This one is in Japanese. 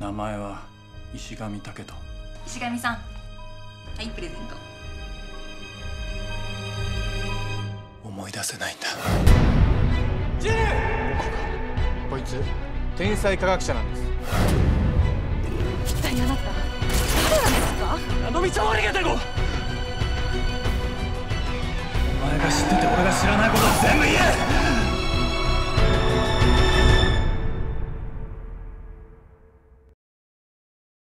名前は石上武人。 石上さん、はい、プレゼント。 思い出せないんだ。 ジェー！こいつ天才科学者なんです。 一体あなた誰なんですか？ あの道を逃げてこ。お前が知ってて俺が知らないことは全部言え。